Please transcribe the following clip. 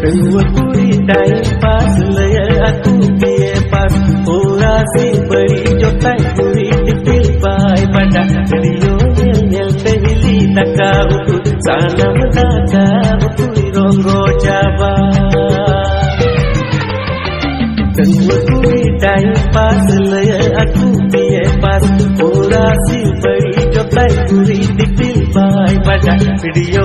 Dua kuri time pass laya aku biye pas orasi beri jotai kuri dipil pai pada video nyel pehili taka utu sana menaka utu rongo jaba Dua kuri time pass laya aku biye pas orasi beri jotai kuri dipil pai pada video